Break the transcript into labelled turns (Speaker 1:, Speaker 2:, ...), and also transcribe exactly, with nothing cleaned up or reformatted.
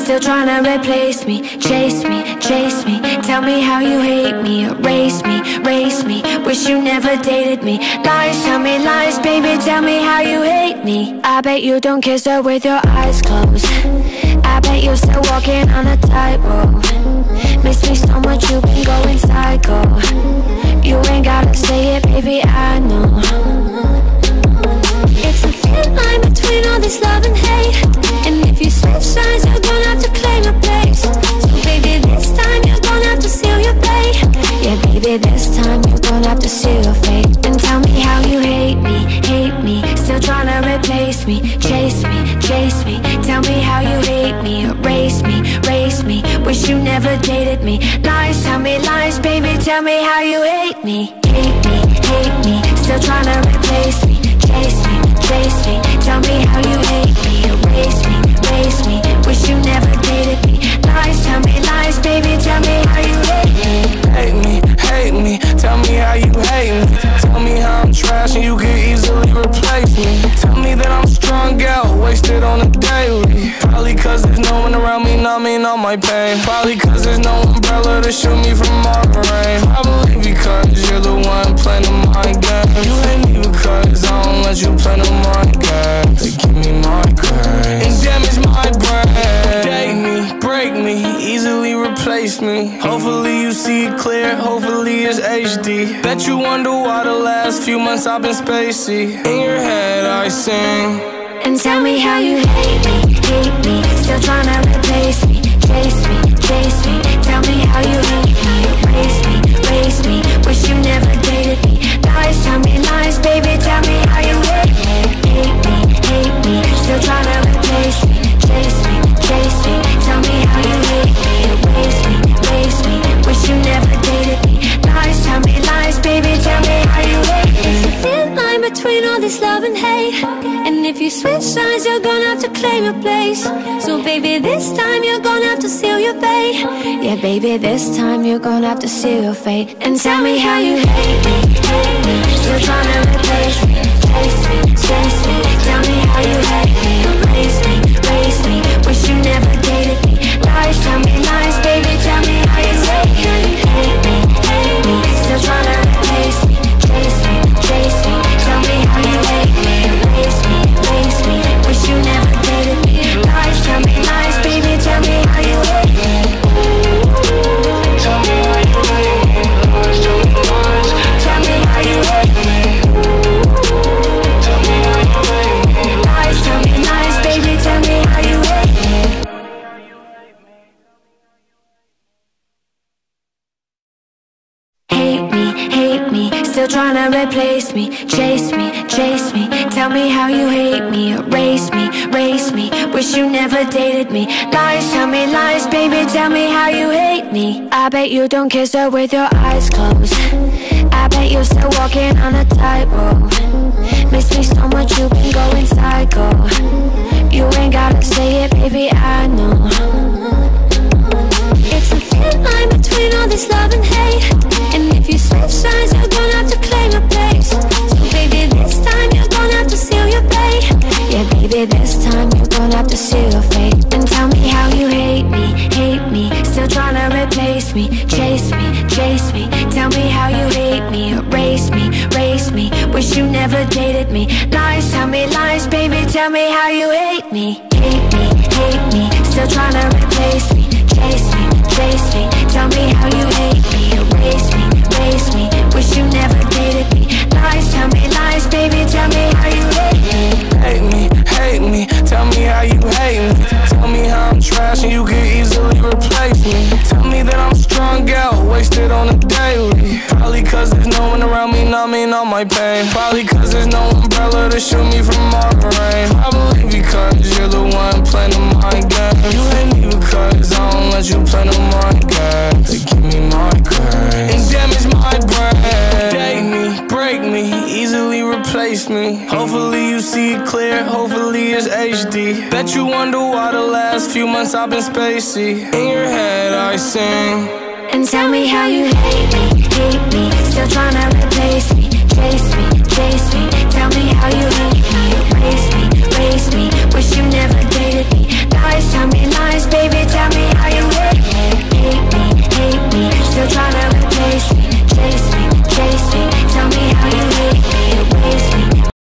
Speaker 1: still trying to replace me. Chase me, chase me, tell me how you hate me. Erase me, race me, wish you never dated me. Lies, tell me lies, baby, tell me how you hate me. I bet you don't kiss her with your eyes closed. I bet you're still walking on a tightrope. Miss me so much, you've been going psycho. You ain't gotta say it, baby, I know. It's a thin line between all this love and hate, and if you switch sides, you're gonna have to claim your place. So baby, this time you're gonna have to seal your fate. Yeah, baby, this time you're gonna have to seal your fate. And tell me how you hate me, hate me, still trying to replace me. Chase me, chase me, tell me how you hate me. Erase me, race me, wish you never dated me. Lies, tell me lies, baby, tell me how you hate me. Hate me, hate me, still trying to replace me. Chase me, chase me, tell me how you hate me. Erase me, race me, wish you never dated me. Lies, tell me lies, baby, tell me how you hate me.
Speaker 2: Hate me, hate me, tell me how you hate me. Tell me how I'm trash and you can easily replace me. Tell me that I'm strung out, wasted on a daily. Probably cause there's no one around me numbing all my pain. Probably cause there's no umbrella to shield me from all the rain. Probably because you're the one playing the mind game. You hate me because I don't let you play no mind games. They give me migraine and damage my brain. Date me, break me, easily replace me. Hopefully you see it clear, hopefully it's H D. Bet you wonder why the last few months I've been spacey. In your head I sing.
Speaker 1: And tell me how you hate me, hate me, still trying to replace me. Chase me, chase me, tell me how you hate me. Erase me, race me, wish you never dated me. Lies, tell me lies, baby, tell me how you hate me. Hate me, hate me, still trying to replace me. Chase me, chase me, tell me how you hate me. Erase me, race me, wish you never dated me. Lies, tell me lies, baby, tell me how you hate me. It's a thin line between all this love and hate, and if you switch sides, you're gonna have to claim your place. So baby, this time you're gonna have to seal your fate. Yeah, baby, this time you're gonna have to seal your fate. And tell me how you hate me, hate me, still trying to replace me. Chase me, chase me, tell me how you hate me. Erase me, race me, wish you never dated me. Lies, tell me lies, baby, tell me how you hate me. Hate me, hate me, still trying to replace me. Chase me, chase me, tell me how you hate me. Erase me, race me, wish you never dated me. Lies, tell me lies, baby, tell me how you hate me. Tell me how you hate me. Lies, tell me lies, tell me how you hate me. Tell me how you hate me. Lies, tell me lies, baby, tell me how you hate me. Hate me, hate me, still trying to replace me. Chase me, chase me, tell me how you hate me. Erase me, race me, wish you never dated me. Lies, tell me lies, baby, tell me how you hate me. I bet you don't kiss her with your eyes closed. I bet you're still walking on a tightrope. Miss me so much, you've been going psycho. You ain't gotta say it, baby, I know. It's a thin line between all this love and hate, and if you switch sides, you're gonna have to claim your place. So baby, this time you're gonna have to seal your fate. Yeah, baby, this time you're gonna have to seal your fate. And tell me how you hate me, hate me, still trying to replace me. Chase me, chase me, tell me how you hate me. Erase me, race me, wish you never dated me. Lies, tell me lies, baby, tell me how you hate me. Hate me, hate me, still trying to replace me. Chase me, chase me, tell me how you hate me. Erase me, race me, wish you never dated me. Lies, tell me lies, baby, tell me how you hate me.
Speaker 2: Hate me, hate me, tell me how you hate me. Tell me how I'm trash and you can easily replace me. Tell me that I'm strung out, wasted on a daily. Probably cause there's no one around me numbing all my pain. Probably cause there's no umbrella to shield me from all the rain. Probably because you're the one playing the mind game. You hate me because I don't let you play no mind games. They give me migraine and damage my brain. Date me, break me, easily replace me. Hopefully you see it clear, hopefully it's H D. Bet you wonder why the last few months I've been spacey. In your head I sing.
Speaker 1: And tell me how you hate me, hate me, still trying to